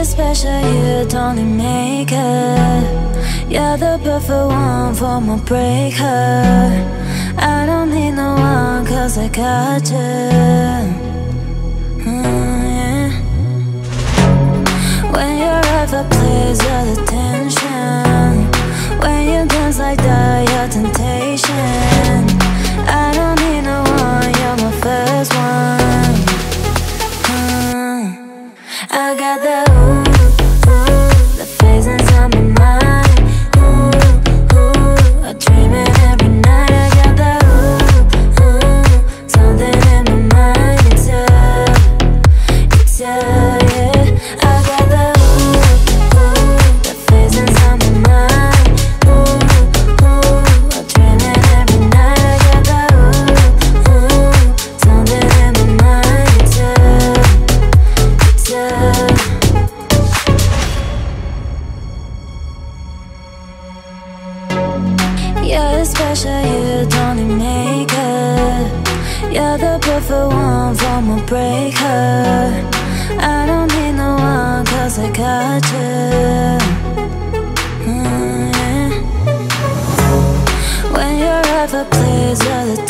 special, you don't need makeup. You're the perfect one for my breakup. I don't need no one, cause I got you. Yeah. When you're out of place, you're the tension. When you dance like that, you're temptation. I don't need no one, you're my first one. I got the ooh, ooh, the face inside my mind. Ooh, ooh, I dream it every night. I got the ooh, ooh, something in my mind. It's you, yeah. I got the ooh, ooh, the face inside my mind. Ooh, ooh, I dream it every night. I got the ooh, ooh, something in my mind. It's you, yeah. You're special, you don't need makeup. You're the perfect one for my breakup. I don't need no one, cause I got you. Yeah. When you're out of place, you're the